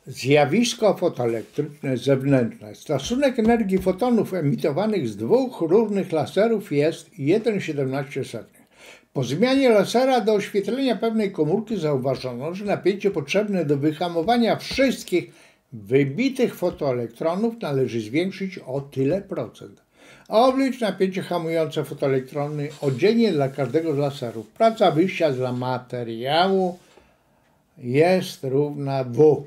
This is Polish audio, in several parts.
Zjawisko fotoelektryczne zewnętrzne. Stosunek energii fotonów emitowanych z dwóch różnych laserów jest 1,17. Po zmianie lasera do oświetlenia pewnej komórki zauważono, że napięcie potrzebne do wyhamowania wszystkich wybitych fotoelektronów należy zwiększyć o tyle procent. Oblicz napięcie hamujące fotoelektrony oddzielnie dla każdego z laserów. Praca wyjścia dla materiału jest równa W.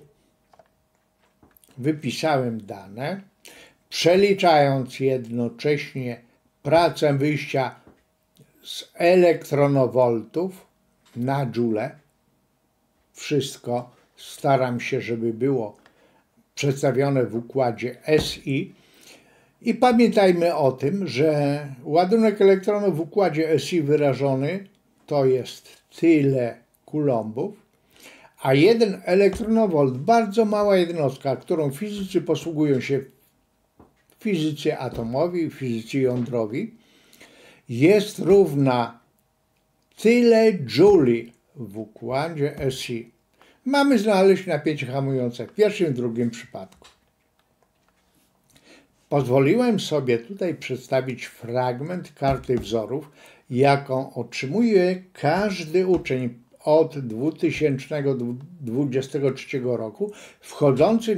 Wypisałem dane, przeliczając jednocześnie pracę wyjścia z elektronowoltów na joule. Wszystko staram się, żeby było przedstawione w układzie SI. I pamiętajmy o tym, że ładunek elektronów w układzie SI wyrażony to jest tyle kulombów, a 1 elektronowolt, bardzo mała jednostka, którą fizycy posługują się w fizyce atomowej, w fizyce jądrowej, jest równa tyle jouli w układzie SI. Mamy znaleźć napięcie hamujące w pierwszym i drugim przypadku. Pozwoliłem sobie tutaj przedstawić fragment karty wzorów, jaką otrzymuje każdy uczeń od 2023 roku wchodzący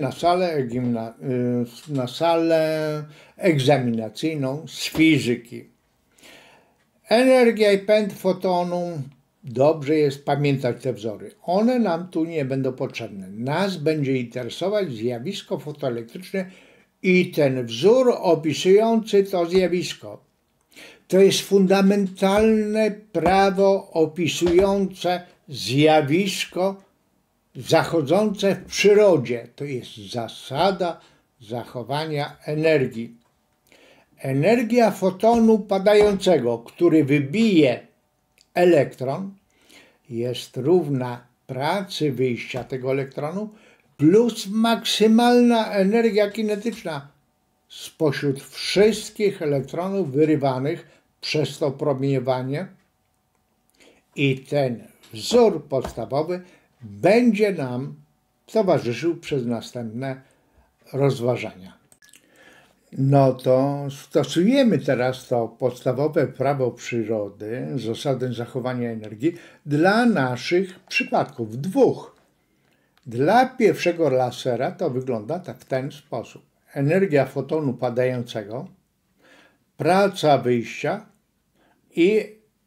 na salę egzaminacyjną z fizyki. Energia i pęd fotonu, dobrze jest pamiętać te wzory. One nam tu nie będą potrzebne. Nas będzie interesować zjawisko fotoelektryczne i ten wzór opisujący to zjawisko. To jest fundamentalne prawo opisujące zjawisko zachodzące w przyrodzie. To jest zasada zachowania energii. Energia fotonu padającego, który wybije elektron, jest równa pracy wyjścia tego elektronu plus maksymalna energia kinetyczna spośród wszystkich elektronów wyrywanych przez to promieniowanie. I ten wzór podstawowy będzie nam towarzyszył przez następne rozważania. No to stosujemy teraz to podstawowe prawo przyrody, zasadę zachowania energii dla naszych przypadków, dwóch. Dla pierwszego lasera to wygląda w ten sposób. Energia fotonu padającego, praca wyjścia i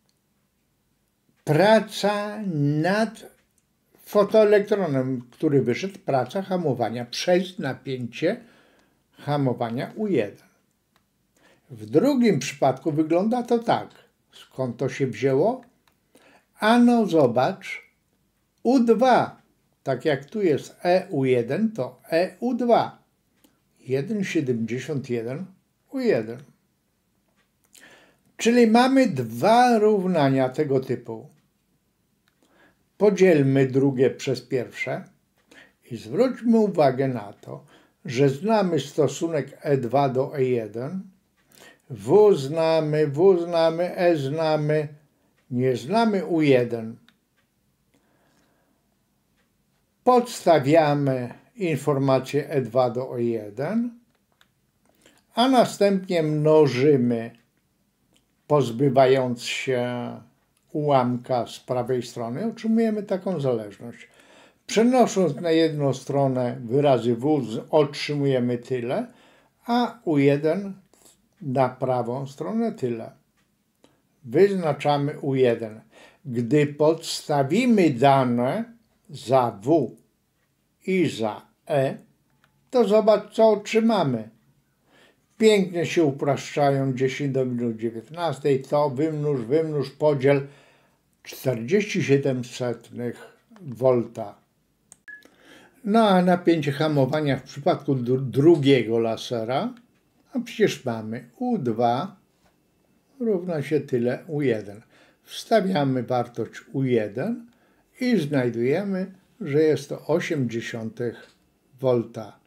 praca nad fotoelektronem, który wyszedł, praca hamowania przez napięcie hamowania U1. W drugim przypadku wygląda to tak. Skąd to się wzięło? Ano zobacz, U2, tak jak tu jest EU1, to EU2. 1,71 U1. Czyli mamy dwa równania tego typu. Podzielmy drugie przez pierwsze i zwróćmy uwagę na to, że znamy stosunek E2 do E1, W znamy, E znamy, nie znamy U1. Podstawiamy informację E2 do E1, a następnie mnożymy, pozbywając się ułamka z prawej strony, otrzymujemy taką zależność. Przenosząc na jedną stronę wyrazy W, otrzymujemy tyle, a U1 na prawą stronę tyle. Wyznaczamy U1. Gdy podstawimy dane za W i za E, to zobacz, co otrzymamy. Pięknie się upraszczają 10 do minus 19, to wymnóż, podziel 47 V. No a napięcie hamowania w przypadku drugiego lasera, a przecież mamy U2 równa się tyle U1. Wstawiamy wartość U1 i znajdujemy, że jest to 0,8 V.